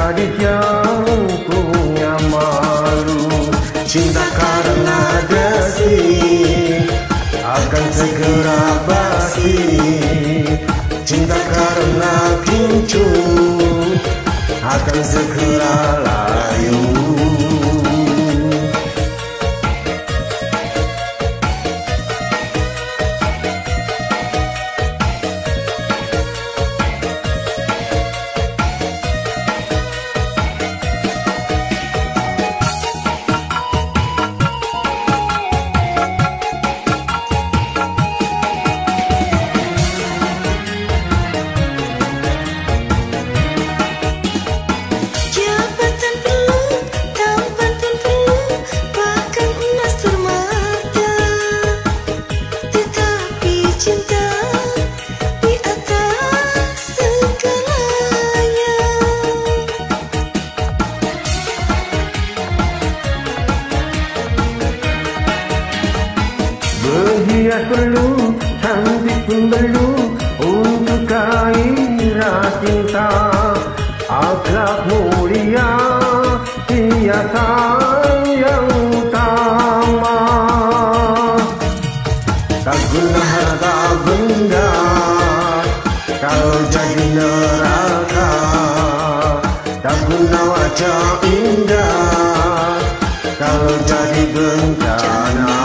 gadis yang punya malu. Cinta karena dasi akan segera basi. Cinta karena kincu akan segera layu. Berhias perlu, cantik pun perlu untuk gairah cinta. Akhlak mulia, hiasan yang utama. Tak guna harta benda kalau jadi neraka. Tak guna wajah indah kalau jadi bencana.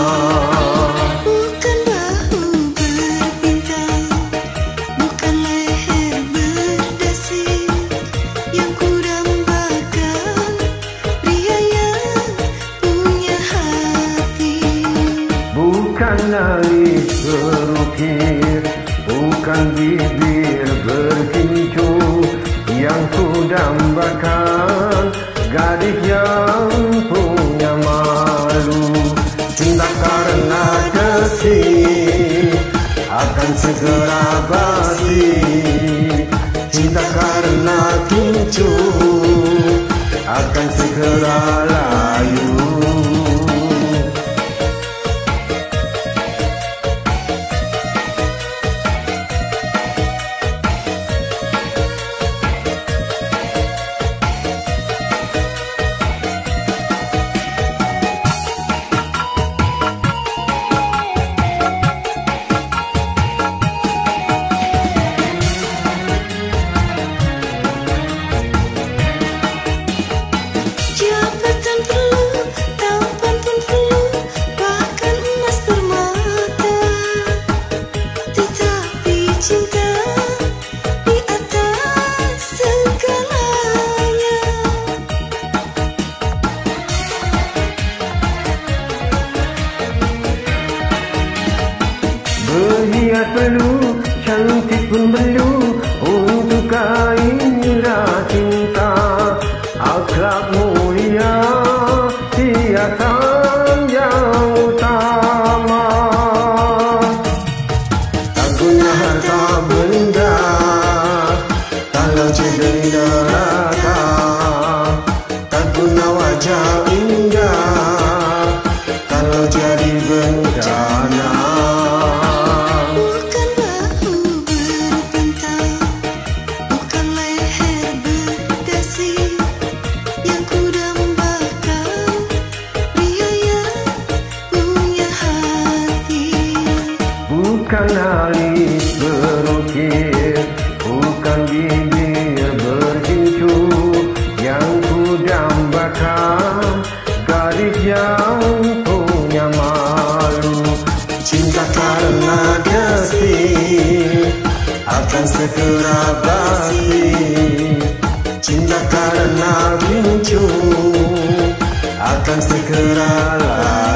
Bukan alis berukir, bukan bibir berkincu yang ku dambakan gadis yang punya malu. Cinta karena dasi akan segera basi. Cinta karena kincu akan segera layu. Berhias perlu, cantik pun perlu untuk gairah cinta. Akhlak mulia, hiasan yang utama. Tak guna harta benda kalau jadi neraka. Tak guna wajah indah kalau jadi bencana. Bukan alis berukir, bukan bibir berkincu yang ku dambakan gadis yang punya malu. Cinta karena dasi akan segera basi. Cinta karena kincu akan segera layu.